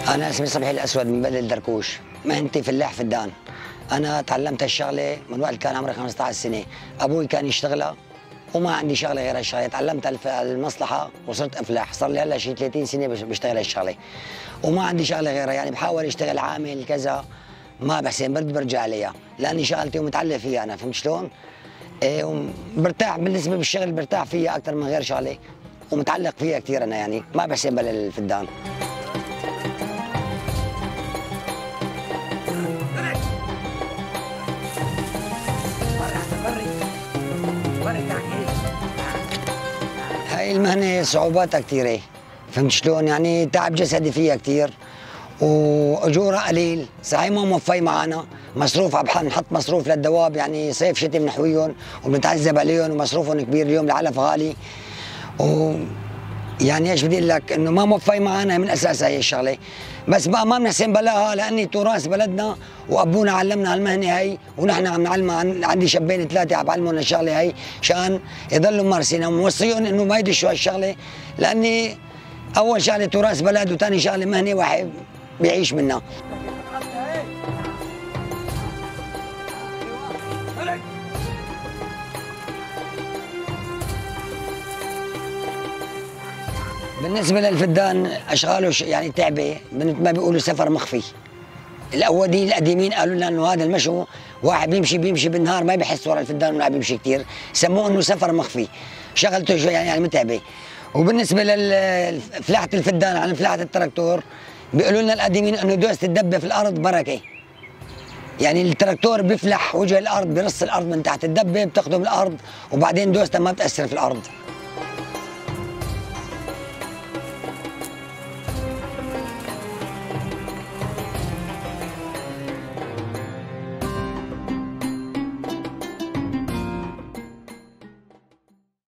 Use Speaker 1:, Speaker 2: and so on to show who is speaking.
Speaker 1: أنا اسمي صبحي الأسود من بلد الدركوش، مهنتي فلاح فدان. أنا تعلمت هالشغلة من وقت كان عمري 15 سنة، أبوي كان يشتغلها وما عندي شغلة غير هالشغلة، تعلمت المصلحة وصرت أفلاح، صار لي هلا شي 30 سنة بشتغل هالشغلة وما عندي شغلة غيرها، يعني بحاول أشتغل عامل كذا ما بحسن برجع عليها، لأني شغلتي ومتعلق فيها أنا، فهمت شلون؟ إيه برتاح بالنسبة بالشغل، برتاح فيها أكثر من غير شغلة ومتعلق فيها كثير أنا، يعني ما بحسن بلا الفدان. هاي المهنة صعوباتها كثيرة، فهمت شلون؟ يعني تعب جسدي فيها كثير واجورها قليل، صحيح ما موفي معنا، مصروف عم نحط مصروف للدواب، يعني صيف شتي بنحويهم وبنتعذب عليهم ومصروفهم كبير، اليوم العلف غالي يعني ايش بدي اقول لك، انه ما موفي معنا من اساسها هي الشغله، بس بقى ما بنحسن بلاها لاني تراث بلدنا وابونا علمنا هالمهنه هي ونحن عم نعلمها، عندي شابين ثلاثه عم بعلمهم الشغله هي شان يضلوا ممارسينها وموصيهم انه ما يدشوا هالشغله، لاني اول شغله تراث بلد وثاني شغله مهنه واحد بيعيش منها. بالنسبة للفدان أشغاله يعني تعبة، ما بيقولوا سفر مخفي. الأولين القديمين قالوا لنا إنه هذا المشو واحد بيمشي بالنهار ما بيحس ورا الفدان ولا بيمشي كثير، سموه إنه سفر مخفي، شغلته شوي يعني متعبة. وبالنسبة لفلاحة الفدان عن فلاحة التراكتور بيقولوا لنا القديمين إنه دوسة الدبة في الأرض بركة. يعني التراكتور بيفلح وجه الأرض، بيرص الأرض من تحت، الدبة بتاخده من الأرض وبعدين دوسته ما بتأثر في الأرض.